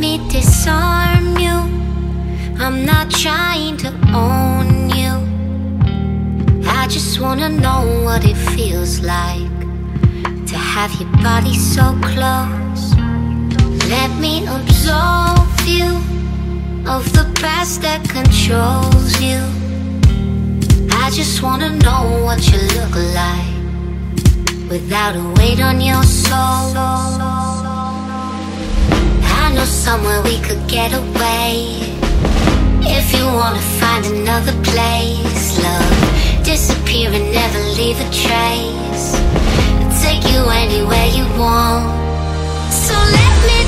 me disarm you. I'm not trying to own you. I just wanna know what it feels like to have your body so close. Let me absolve you of the past that controls you. I just wanna know what you look like without a weight on your soul. I know somewhere we could get away. If you wanna find another place, love, disappear and never leave a trace. I'll take you anywhere you want. So let me